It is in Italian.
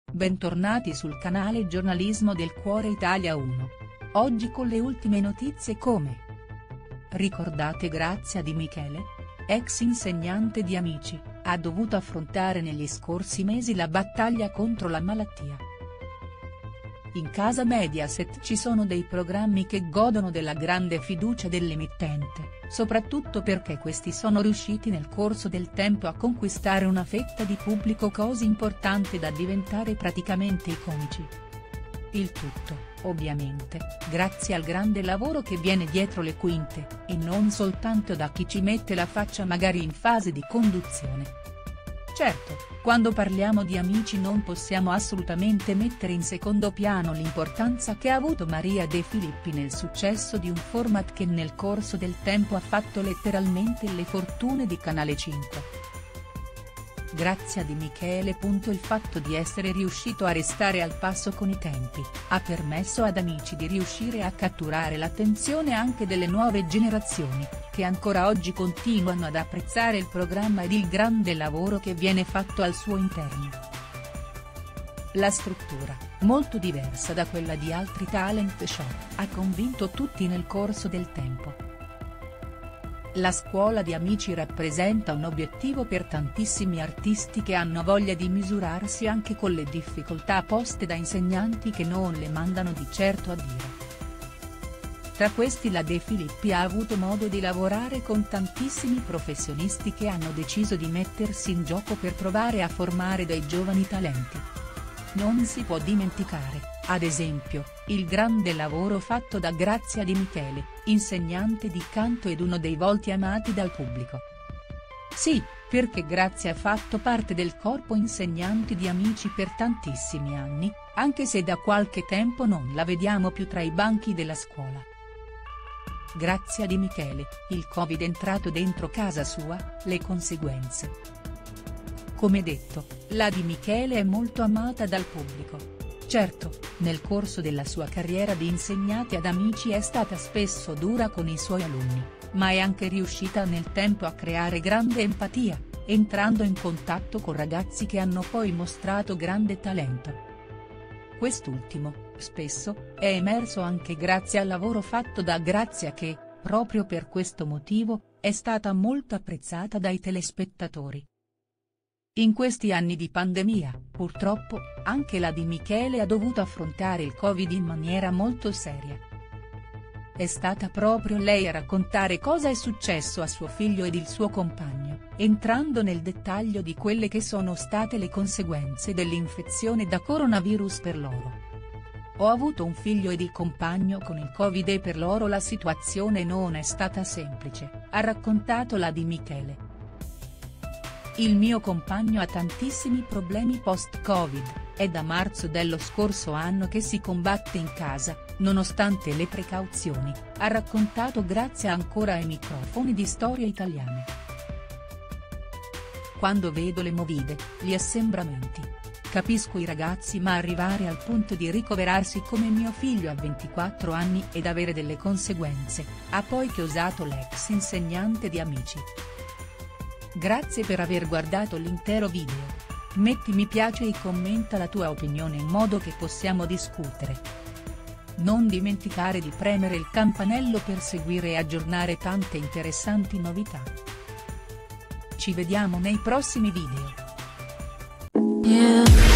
Bentornati sul canale Giornalismo del Cuore Italia 1. Oggi con le ultime notizie come: ricordate Grazia Di Michele? Ex insegnante di Amici, ha dovuto affrontare negli scorsi mesi la battaglia contro la malattia. In casa Mediaset ci sono dei programmi che godono della grande fiducia dell'emittente, soprattutto perché questi sono riusciti nel corso del tempo a conquistare una fetta di pubblico così importante da diventare praticamente iconici. Il tutto, ovviamente, grazie al grande lavoro che viene dietro le quinte, e non soltanto da chi ci mette la faccia magari in fase di conduzione. Certo, quando parliamo di Amici non possiamo assolutamente mettere in secondo piano l'importanza che ha avuto Maria De Filippi nel successo di un format che nel corso del tempo ha fatto letteralmente le fortune di Canale 5. Grazia Di Michele. Il fatto di essere riuscito a restare al passo con i tempi, ha permesso ad Amici di riuscire a catturare l'attenzione anche delle nuove generazioni, che ancora oggi continuano ad apprezzare il programma ed il grande lavoro che viene fatto al suo interno. La struttura, molto diversa da quella di altri talent show, ha convinto tutti nel corso del tempo. La scuola di Amici rappresenta un obiettivo per tantissimi artisti che hanno voglia di misurarsi anche con le difficoltà poste da insegnanti che non le mandano di certo a dire. Tra questi la De Filippi ha avuto modo di lavorare con tantissimi professionisti che hanno deciso di mettersi in gioco per provare a formare dei giovani talenti. Non si può dimenticare, ad esempio, il grande lavoro fatto da Grazia Di Michele, insegnante di canto ed uno dei volti amati dal pubblico. Sì, perché Grazia ha fatto parte del corpo insegnanti di Amici per tantissimi anni, anche se da qualche tempo non la vediamo più tra i banchi della scuola. Grazia Di Michele, il Covid è entrato dentro casa sua, le conseguenze. Come detto, la Di Michele è molto amata dal pubblico. Certo, nel corso della sua carriera di insegnante ad Amici è stata spesso dura con i suoi alunni, ma è anche riuscita nel tempo a creare grande empatia, entrando in contatto con ragazzi che hanno poi mostrato grande talento. Quest'ultimo, spesso, è emerso anche grazie al lavoro fatto da Grazia che, proprio per questo motivo, è stata molto apprezzata dai telespettatori. In questi anni di pandemia, purtroppo, anche la Di Michele ha dovuto affrontare il Covid in maniera molto seria. È stata proprio lei a raccontare cosa è successo a suo figlio ed il suo compagno, entrando nel dettaglio di quelle che sono state le conseguenze dell'infezione da coronavirus per loro. Ho avuto un figlio ed il compagno con il Covid e per loro la situazione non è stata semplice, ha raccontato la Di Michele. Il mio compagno ha tantissimi problemi post-Covid, è da marzo dello scorso anno che si combatte in casa, nonostante le precauzioni, ha raccontato Grazia ancora ai microfoni di Storia Italiana. Quando vedo le movide, gli assembramenti. Capisco i ragazzi, ma arrivare al punto di ricoverarsi come mio figlio a 24 anni ed avere delle conseguenze, ha poi chiosato l'ex insegnante di Amici. Grazie per aver guardato l'intero video. Metti mi piace e commenta la tua opinione in modo che possiamo discutere. Non dimenticare di premere il campanello per seguire e aggiornare tante interessanti novità. Ci vediamo nei prossimi video.